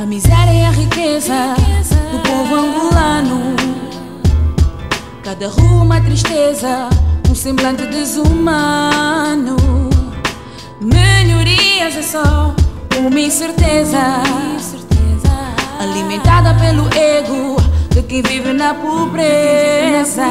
A miséria e a riqueza do povo angolano. Cada rua uma tristeza, um semblante desumano. Melhorias é só uma incerteza, alimentada pelo ego de quem vive na pobreza.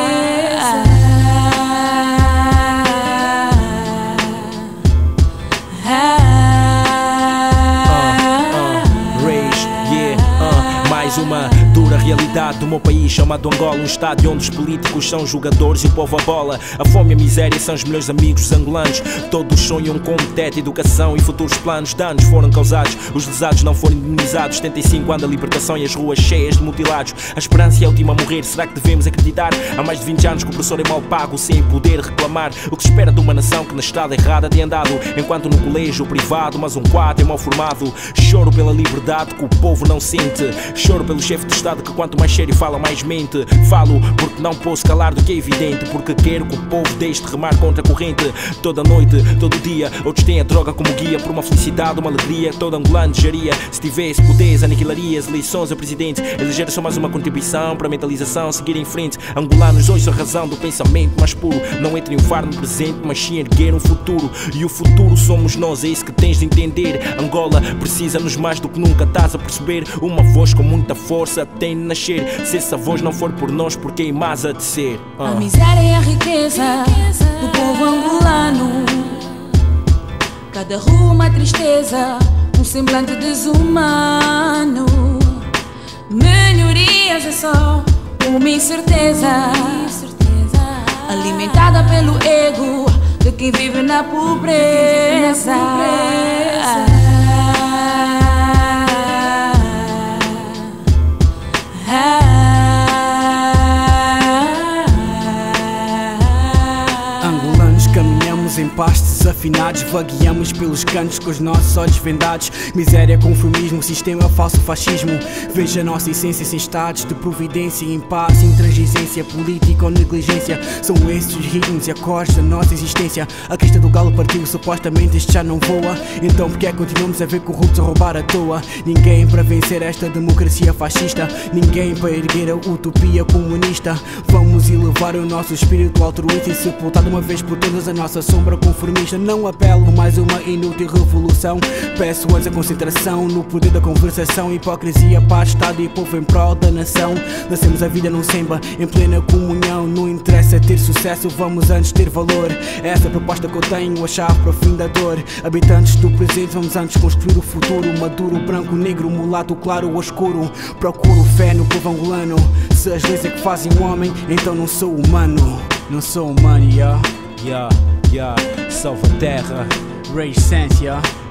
Mais uma dura realidade do meu país chamado Angola. Um estádio onde os políticos são jogadores e o povo a bola. A fome e a miséria são os melhores amigos dos angolanos. Todos sonham com teto, educação e futuros planos. Danos foram causados, os lesados não foram indemnizados. 75 anos da libertação e as ruas cheias de mutilados. A esperança é a última a morrer, será que devemos acreditar? Há mais de 20 anos que o professor é mal pago, sem poder reclamar. O que se espera de uma nação que na estrada errada tem andado, enquanto no colégio privado mas um quadro é mal formado. Choro pela liberdade que o povo não sente. Choro pelo chefe de Estado que quanto mais sério fala mais mente. Falo porque não posso calar do que é evidente, porque quero que o povo deixe de remar contra a corrente. Toda noite, todo dia, outros têm a droga como guia. Por uma felicidade, uma alegria que todo angolano desejaria. Se tivesse poderes, aniquilaria as eleições a presidente. Eleger só mais uma contribuição para a mentalização, seguir em frente. Angolanos hoje a razão do pensamento mais puro. Não é triunfar no presente, mas sim erguer um futuro. E o futuro somos nós, é isso que tens de entender. Angola precisa-nos mais do que nunca, estás a perceber? Uma voz com muita força tem de nascer. Se essa voz não for por nós, por quem mais a de ser? A miséria e a riqueza do povo angolano. Cada rua uma tristeza, um semblante desumano. Melhorias é só uma incerteza, alimentada pelo ego de quem vive na pobreza. Caminhamos em paz, desafinados, vagueamos pelos cantos com os nossos olhos vendados. Miséria, conformismo, sistema falso fascismo. Veja a nossa essência sem estados de providência, impasse, intransigência, política ou negligência. São esses os ritmos e acordes da nossa existência. A crista do galo partiu, supostamente este já não voa. Então porque é que continuamos a ver corruptos a roubar à toa? Ninguém para vencer esta democracia fascista, ninguém para erguer a utopia comunista. Vamos elevar o nosso espírito altruísta e sepultar de uma vez por todas a nossa sombra conformista. Não apelo mais uma inútil revolução. Peço antes a concentração no poder da conversação. Hipocrisia para Estado e povo em prol da nação. Nascemos a vida num semba, em plena comunhão. Não interessa ter sucesso, vamos antes ter valor. Essa é a proposta que eu tenho, a chave para o fim da dor. Habitantes do presente, vamos antes construir o futuro. Maduro, branco, negro, mulato, claro ou escuro. Procuro fé no povo angolano. Se as leis é que fazem um homem, então não sou humano. Não sou humano, Salva a terra, Ray Sense,